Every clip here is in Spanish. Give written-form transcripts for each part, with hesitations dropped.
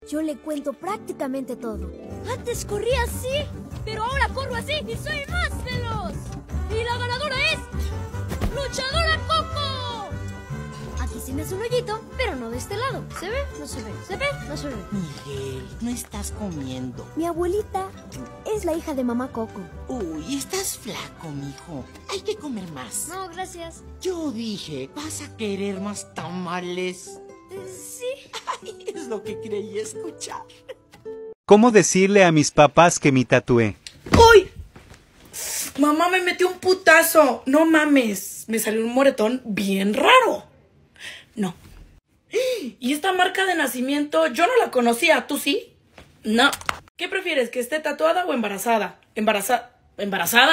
Yo le cuento prácticamente todo. Antes corría así, pero ahora corro así y soy más veloz. Y la ganadora es... ¡Luchadora Coco! Aquí se me hace un hoyito, pero no de este lado. ¿Se ve? No se ve. ¿Se ve? No se ve. Miguel, no estás comiendo. Mi abuelita es la hija de mamá Coco. Uy, estás flaco, mijo. Hay que comer más. No, gracias. Yo dije, ¿vas a querer más tamales? Sí. Ay, es lo que creí escuchar. ¿Cómo decirle a mis papás que me tatué? ¡Uy! Mamá me metió un putazo. No mames. Me salió un moretón bien raro. No. ¿Y esta marca de nacimiento? Yo no la conocía. ¿Tú sí? No. ¿Qué prefieres? ¿Que esté tatuada o embarazada? ¿Embarazada?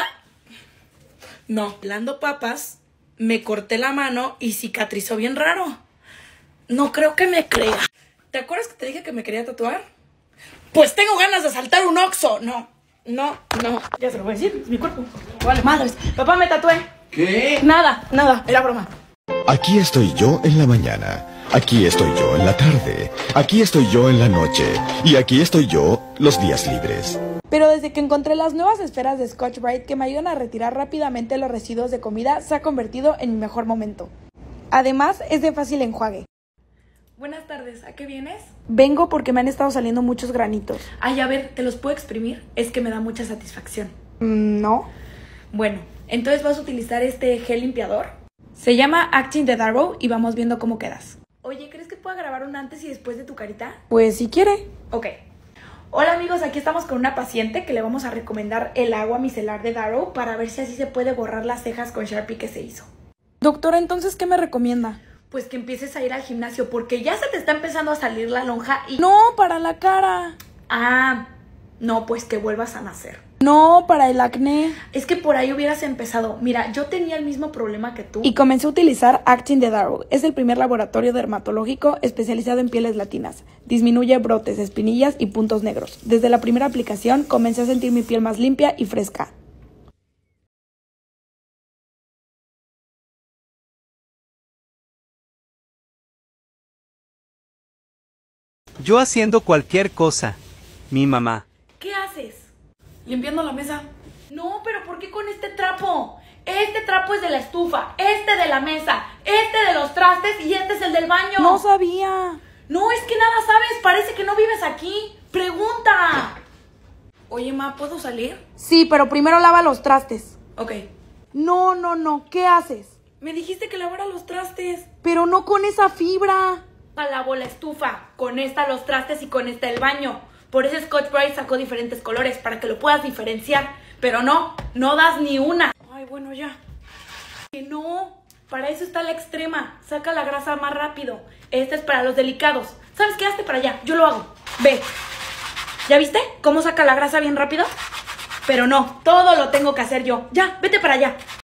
No. Pelando papas, me corté la mano y cicatrizó bien raro. No creo que me crea. ¿Te acuerdas que te dije que me quería tatuar? Pues tengo ganas de asaltar un Oxxo. No. Ya se lo voy a decir, es mi cuerpo. Vale, madres. Papá, me tatué. ¿Qué? Nada, era broma. Aquí estoy yo en la mañana. Aquí estoy yo en la tarde. Aquí estoy yo en la noche. Y aquí estoy yo los días libres. Pero desde que encontré las nuevas esferas de Scotch-Brite que me ayudan a retirar rápidamente los residuos de comida, se ha convertido en mi mejor momento. Además, es de fácil enjuague. Buenas tardes, ¿a qué vienes? Vengo porque me han estado saliendo muchos granitos. Ay, a ver, ¿te los puedo exprimir? Es que me da mucha satisfacción. No. Bueno, entonces vas a utilizar este gel limpiador. Se llama Acting the Darrow y vamos viendo cómo quedas. Oye, ¿crees que pueda grabar un antes y después de tu carita? Pues si quiere. Ok. Hola amigos, aquí estamos con una paciente que le vamos a recomendar el agua micelar de Darrow para ver si así se puede borrar las cejas con Sharpie que se hizo. Doctora, entonces, ¿qué me recomienda? Pues que empieces a ir al gimnasio porque ya se te está empezando a salir la lonja y... No, para la cara. Ah, no, pues que vuelvas a nacer. No, para el acné. Es que por ahí hubieras empezado. Mira, yo tenía el mismo problema que tú. Y comencé a utilizar Acting the Darrow. Es el primer laboratorio dermatológico especializado en pieles latinas. Disminuye brotes, espinillas y puntos negros. Desde la primera aplicación comencé a sentir mi piel más limpia y fresca. Yo haciendo cualquier cosa. Mi mamá. ¿Qué haces? Limpiando la mesa. No, pero ¿por qué con este trapo? Este trapo es de la estufa, este de la mesa, este de los trastes y este es el del baño. No sabía. No, es que nada sabes, parece que no vives aquí. Pregunta. Oye, ma, ¿puedo salir? Sí, pero primero lava los trastes. Ok. No. ¿Qué haces? Me dijiste que lavara los trastes. Pero no con esa fibra. Lavo la estufa, con esta los trastes y con esta el baño. Por eso Scotch-Brite sacó diferentes colores para que lo puedas diferenciar. Pero no das ni una. Ay, bueno, ya. Que no, para eso está la extrema. Saca la grasa más rápido. Este es para los delicados. ¿Sabes qué? Hazte para allá, yo lo hago. Ve. ¿Ya viste cómo saca la grasa bien rápido? Pero no, todo lo tengo que hacer yo. Ya, vete para allá.